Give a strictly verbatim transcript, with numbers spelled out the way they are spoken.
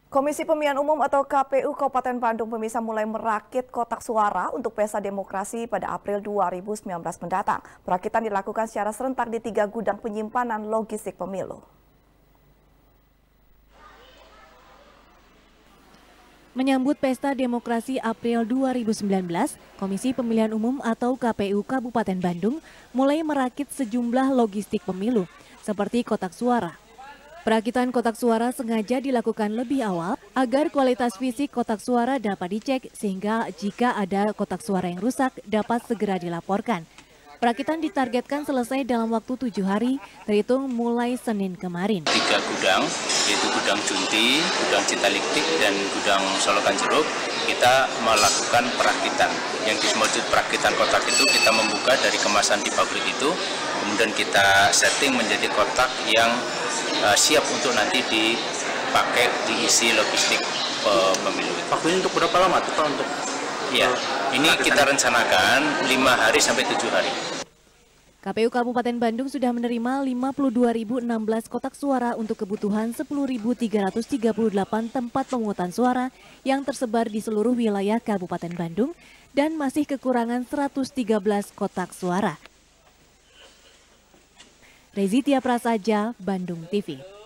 Komisi Pemilihan Umum atau K P U Kabupaten Bandung Pemirsa mulai merakit kotak suara untuk pesta demokrasi pada April dua ribu sembilan belas mendatang. Perakitan dilakukan secara serentak di tiga gudang penyimpanan logistik pemilu. Menyambut Pesta Demokrasi April dua ribu sembilan belas, Komisi Pemilihan Umum atau K P U Kabupaten Bandung mulai merakit sejumlah logistik pemilu, seperti kotak suara. Perakitan kotak suara sengaja dilakukan lebih awal agar kualitas fisik kotak suara dapat dicek sehingga jika ada kotak suara yang rusak dapat segera dilaporkan. Perakitan ditargetkan selesai dalam waktu tujuh hari, terhitung mulai Senin kemarin. Tiga gudang, yaitu gudang Junti, gudang Citaliktik, dan gudang Solokan Jeruk, kita melakukan perakitan. Yang dimaksud perakitan kotak itu kita membuka dari kemasan di pabrik itu, kemudian kita setting menjadi kotak yang uh, siap untuk nanti dipakai diisi logistik uh, pemilu. Waktunya untuk berapa lama tuh Pak untuk? Ya, ini kita rencanakan lima hari sampai tujuh hari. K P U Kabupaten Bandung sudah menerima lima puluh dua ribu enam belas kotak suara untuk kebutuhan sepuluh ribu tiga ratus tiga puluh delapan tempat pemungutan suara yang tersebar di seluruh wilayah Kabupaten Bandung dan masih kekurangan seratus tiga belas kotak suara. Rezitia Prasaja, Bandung T V.